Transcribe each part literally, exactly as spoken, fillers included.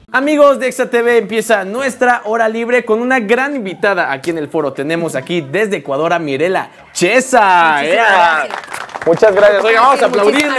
Amigos de Exa T V, empieza nuestra hora libre con una gran invitada aquí en el foro. Tenemos aquí desde Ecuador a Mirela Chesa. Muchísimas gracias. Muchas gracias. Oiga, vamos a aplaudirle.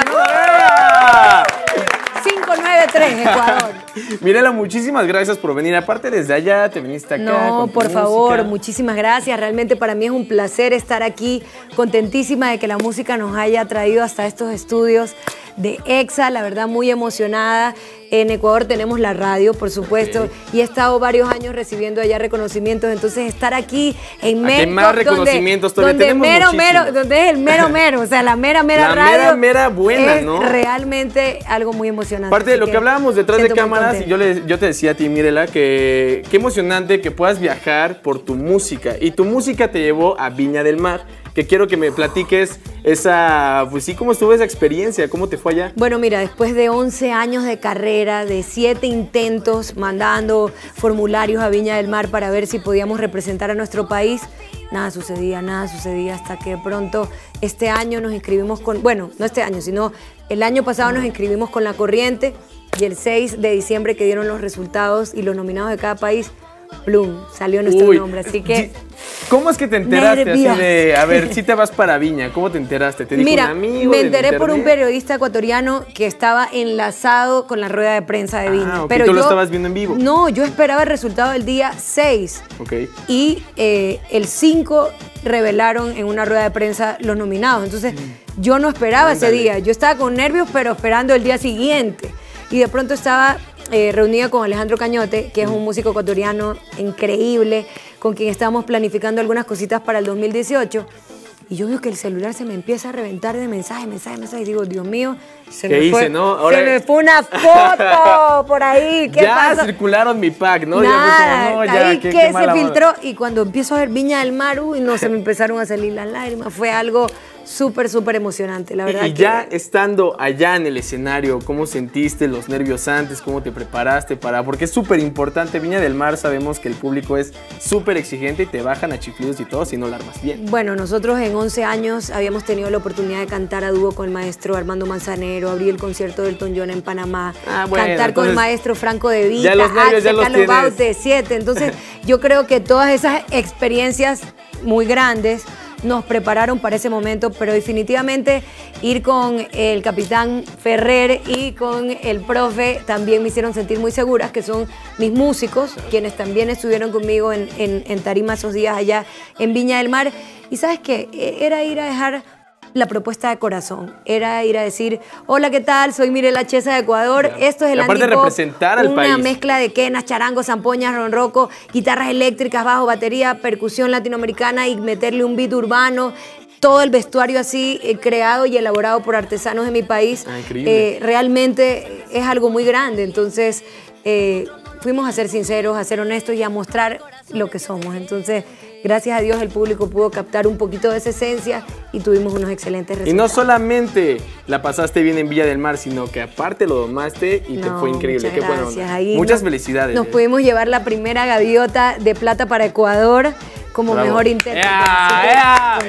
cinco nueve tres, Ecuador. Mirela, muchísimas gracias por venir. Aparte, desde allá te viniste acá. No, con tu por música. favor, muchísimas gracias. Realmente para mí es un placer estar aquí, contentísima de que la música nos haya traído hasta estos estudios de Exa. La verdad, muy emocionada. En Ecuador tenemos la radio, por supuesto, okay. Y he estado varios años recibiendo allá reconocimientos. Entonces, estar aquí en México, aquí hay más reconocimientos donde, todavía donde, tenemos mero, mero, donde es el mero mero, o sea, la mera mera la radio. La mera mera buena, es ¿no? Realmente algo muy emocionante. Aparte de lo que, que hablábamos detrás de cámaras, y yo, le, yo te decía a ti, Mirela, que qué emocionante que puedas viajar por tu música. Y tu música te llevó a Viña del Mar, que quiero que me platiques esa, pues sí, cómo estuvo esa experiencia, cómo te fue allá. Bueno, mira, después de once años de carrera, de siete intentos mandando formularios a Viña del Mar para ver si podíamos representar a nuestro país, nada sucedía, nada sucedía, hasta que de pronto este año nos inscribimos con, bueno, no este año, sino el año pasado nos inscribimos con La Corriente y el seis de diciembre que dieron los resultados y los nominados de cada país, plum, salió nuestro Uy, nombre, así que... ¿Cómo es que te enteraste nervios. así de, a ver, si te vas para Viña? ¿Cómo te enteraste? ¿Te dijo Mira, un amigo? me enteré por un periodista ecuatoriano que estaba enlazado con la rueda de prensa de Viña. Ah, okay. Pero ¿Tú yo, lo estabas viendo en vivo? No, yo esperaba el resultado del día seis. Okay. Y eh, el cinco revelaron en una rueda de prensa los nominados. Entonces, mm. yo no esperaba Ándale. ese día. Yo estaba con nervios, pero esperando el día siguiente. Y de pronto estaba eh, reunida con Alejandro Cañote, que es un músico ecuatoriano increíble, con quien estábamos planificando algunas cositas para el dos mil dieciocho. Y yo veo que el celular se me empieza a reventar de mensajes, mensajes, mensajes. Y digo, Dios mío, se, ¿Qué me, hice, fue, no? Ahora... se me fue una foto por ahí. ¿Qué ya pasa? circularon mi pack, ¿no? Nada, ya como, no, ya, ahí qué, que qué se filtró. Y cuando empiezo a ver Viña del Mar, uy, no, se me empezaron a salir las lágrimas. Fue algo súper, súper emocionante, la verdad. Y que... ya estando allá en el escenario, ¿cómo sentiste los nervios antes? ¿Cómo te preparaste para...? Porque es súper importante. Viña del Mar sabemos que el público es súper exigente y te bajan a chiflidos y todo si no la armas bien. Bueno, nosotros en once años habíamos tenido la oportunidad de cantar a dúo con el maestro Armando Manzanero, abrir el concierto del Elton John en Panamá, ah, bueno, cantar con el maestro Franco De Vita, ya los nervios, ya los Carlos tienes. Baute, siete. Entonces, yo creo que todas esas experiencias muy grandes nos prepararon para ese momento, pero definitivamente ir con el capitán Ferrer y con el profe también me hicieron sentir muy seguras, que son mis músicos, quienes también estuvieron conmigo en, en, en tarima esos días allá en Viña del Mar. Y ¿sabes qué? Era ir a dejar la propuesta de corazón, era ir a decir, hola, ¿qué tal? Soy Mirela Chesa de Ecuador, claro. Esto es el Aparte de representar al una país. mezcla de quenas, charangos, zampoñas, ronroco, guitarras eléctricas, bajo, batería, percusión latinoamericana y meterle un beat urbano, todo el vestuario así eh, creado y elaborado por artesanos de mi país. Ah, increíble. Eh, realmente es algo muy grande, entonces eh, fuimos a ser sinceros, a ser honestos y a mostrar lo que somos. Entonces, gracias a Dios el público pudo captar un poquito de esa esencia y tuvimos unos excelentes resultados. Y no solamente la pasaste bien en Viña del Mar, sino que aparte lo domaste y no, te fue increíble. Qué gracias. Bueno. Ahí muchas nos, felicidades. Nos eh. pudimos llevar la primera gaviota de plata para Ecuador como Bravo. mejor intérprete. Yeah,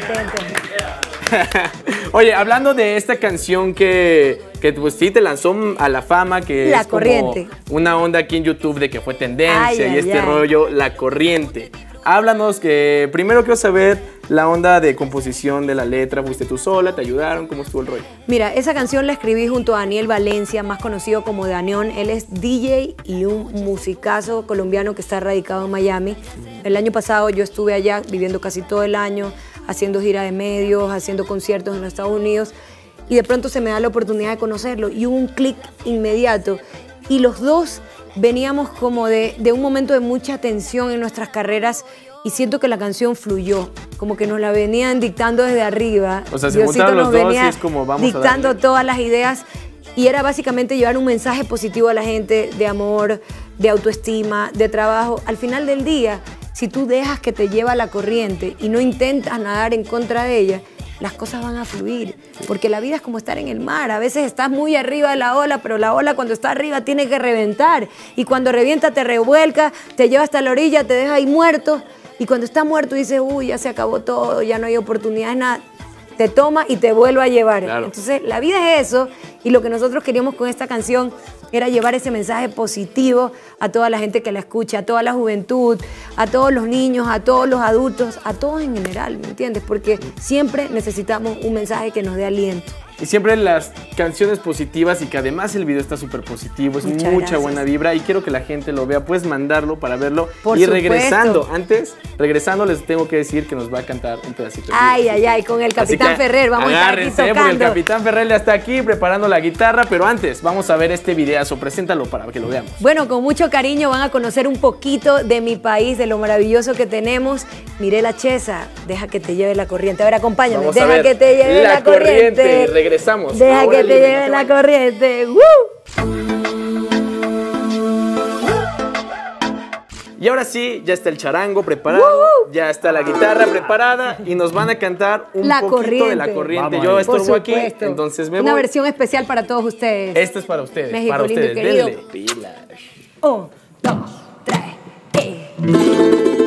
yeah. Oye, hablando de esta canción que, que pues sí te lanzó a la fama, que La es Corriente. como una onda aquí en YouTube de que fue tendencia ay, y ay, este ay. rollo, La Corriente. Háblanos, que primero quiero saber la onda de composición de la letra. ¿Fuiste tú sola? ¿Te ayudaron? ¿Cómo estuvo el rollo? Mira, esa canción la escribí junto a Daniel Valencia, más conocido como Danión. Él es D J y un musicazo colombiano que está radicado en Miami. El año pasado yo estuve allá viviendo casi todo el año, haciendo gira de medios, haciendo conciertos en los Estados Unidos. Y de pronto se me da la oportunidad de conocerlo y hubo un clic inmediato. Y los dos veníamos como de, de un momento de mucha tensión en nuestras carreras y siento que la canción fluyó, como que nos la venían dictando desde arriba. O sea, se juntaron los dos y es como vamos dictando a darle. todas las ideas y era básicamente llevar un mensaje positivo a la gente de amor, de autoestima, de trabajo. Al final del día, si tú dejas que te lleva la corriente y no intentas nadar en contra de ella, las cosas van a fluir, porque la vida es como estar en el mar. A veces estás muy arriba de la ola, pero la ola cuando está arriba tiene que reventar. Y cuando revienta te revuelca, te lleva hasta la orilla, te deja ahí muerto. Y cuando está muerto dices, uy, ya se acabó todo, ya no hay oportunidades, nada. Te toma y te vuelve a llevar. Claro. Entonces, la vida es eso. Y lo que nosotros queríamos con esta canción era llevar ese mensaje positivo a toda la gente que la escucha, a toda la juventud, a todos los niños, a todos los adultos, a todos en general, ¿me entiendes? Porque siempre necesitamos un mensaje que nos dé aliento. Y siempre las canciones positivas y que además el video está súper positivo, es Muchas mucha gracias. buena vibra y quiero que la gente lo vea. Puedes mandarlo para verlo. Por y supuesto. regresando, antes, regresando les tengo que decir que nos va a cantar un pedacito. Ay, ay, ay, con el Así Capitán que Ferrer, vamos a estar aquí agárrense, tocando. porque el Capitán Ferrer ya está aquí preparando la guitarra, pero antes vamos a ver este videazo, preséntalo para que lo veamos. Bueno, con mucho cariño van a conocer un poquito de mi país, de lo maravilloso que tenemos. Mirela Chesa, deja que te lleve la corriente. A ver, acompáñame. Vamos deja a ver que te lleve la, la corriente. corriente. Regresamos. Deja Ahora que te libre, lleve no la se vayan. corriente. ¡Woo! Y ahora sí, ya está el charango preparado, ¡Woo! ya está la guitarra preparada y nos van a cantar un La poquito corriente. de la corriente. Vamos Yo ahí. Por estorbo aquí, supuesto. entonces me Una voy. versión especial para todos ustedes. Esto es para ustedes, México para lindo y ustedes. querido. Denle pilas. Un, dos, tres, y...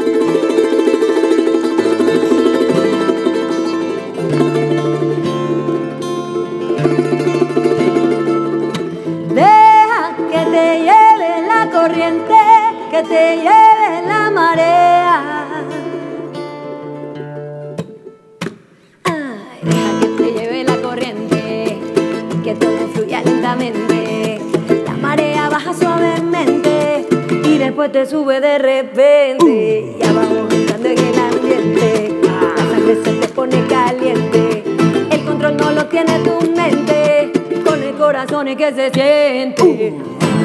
Deja que te lleve la corriente, que te lleve la marea. Ay, deja que te lleve la corriente, que todo fluya lentamente. La marea baja suavemente y después te sube de repente. Ya vamos entrando en el ambiente, la sangre se te pone caliente. El control no lo tiene tu mente, con el corazón es que se siente.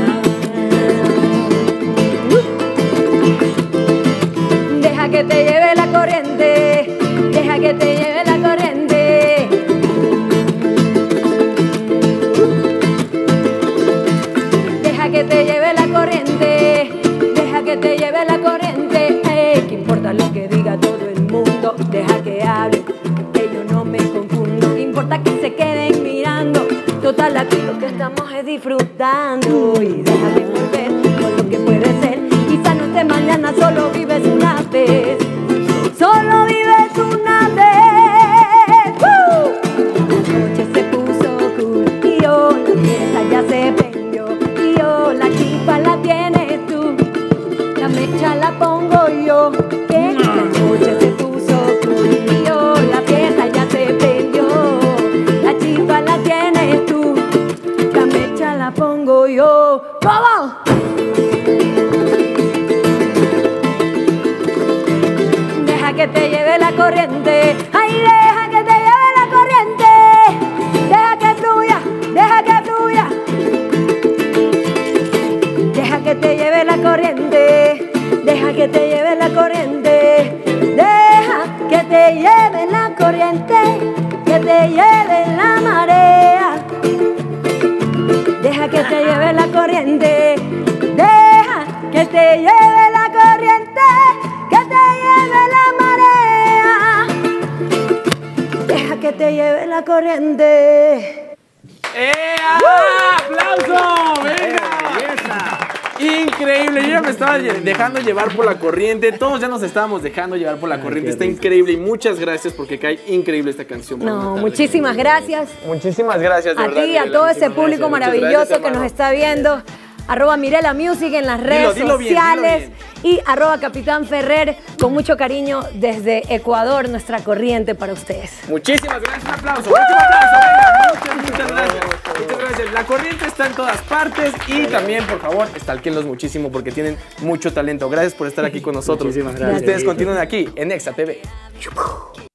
Deja que te lleve la corriente, deja que te lleve la corriente. Deja que te lleve la corriente, deja que te lleve la corriente. Hey, ¿qué importa lo que diga todo el mundo? Deja que hable, que yo no me confundo. ¿Qué importa que se queden mirando? Total, aquí lo que estamos es disfrutando. Y déjame volver con lo que puede ser. Quizás no esté mañana, solo vives una vez. Solo vives una vez. ¡Uh! La noche se puso oscura y yo, la fiesta ya se prendió. Y yo, la chispa la tienes tú, la mecha la pongo yo. Que la noche se puso oscura y yo, la fiesta ya se prendió. La chispa la tienes tú, la mecha la pongo yo. ¡Vamos! Deja que te lleve la corriente, ay, deja que te lleve la corriente. Deja que fluya, deja que fluya. Deja que te lleve la corriente, deja que te lleve la corriente. Deja que te lleve la corriente, que te lleve la marea. Deja que te lleve la corriente, deja que te lleve la corriente, que te lleve la marea. Deja que te lleve la corriente. ¡Eh! ¡Aplauso! ¡Venga! Increíble, yo ya me estaba lle- dejando llevar por la corriente, todos ya nos estábamos dejando llevar por la corriente, está increíble y muchas gracias porque cae increíble esta canción. para una No, tarde. muchísimas gracias. Muchísimas gracias, de A verdad. ti y a Mirela, todo ese muchísimas público gracias. Muchas maravilloso gracias, que nos hermano. está viendo. Arroba Mirela Music en las redes dilo bien, dilo sociales. bien. Y arroba Capitán Ferrer, con mucho cariño desde Ecuador, nuestra corriente para ustedes. Muchísimas gracias, un aplauso, un último aplauso, venga, muchas, muchas gracias. Muchas gracias. La corriente está en todas partes y también, por favor, estalquenlos muchísimo porque tienen mucho talento. Gracias por estar aquí con nosotros. Muchísimas gracias. Ustedes continúen aquí en Exa T V.